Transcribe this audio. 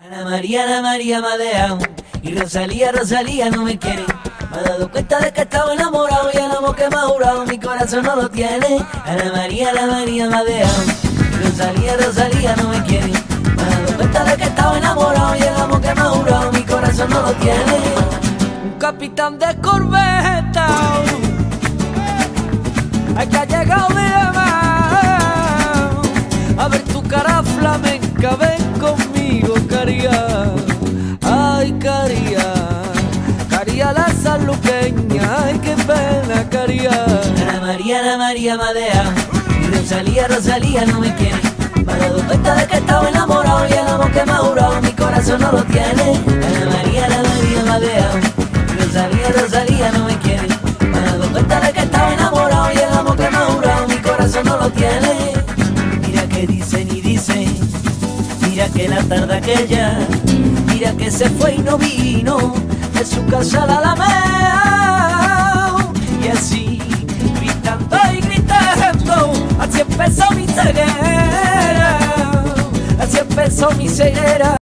Ana María me ha dejado y Rosalía, Rosalía no me quiere. Me he dado cuenta de que estaba enamorado y el amor que me ha jurado mi corazón no lo tiene. Ana María me ha dejado y Rosalía, Rosalía no me quiere. Me he dado cuenta de que estaba enamorado y el amor que me ha jurado mi corazón no lo tiene. Un capitán de corbeta, ay, que ha llegado de llamar a ver tu cara flamenca, ven conmigo, caría. Ay, caría, caría la sanluqueña, ay, qué pena, caría. Ana María me ha dejado y Rosalía, Rosalía no me quiere. Me he dado cuenta de que estaba enamorado y el amor que me ha jurado mi corazón no lo tiene. Ana María me ha dejado y Rosalía, Rosalía no me quiere. Me he dado cuenta de que estaba enamorado y el amor que me ha jurado mi corazón no lo tiene. Mira que dicen y dicen, mira que la tarde aquella, mira que se fue y no vino de su casa a la Alameda. Y así, gritando y gritando, así empezó mi ceguera, así empezó mi ceguera.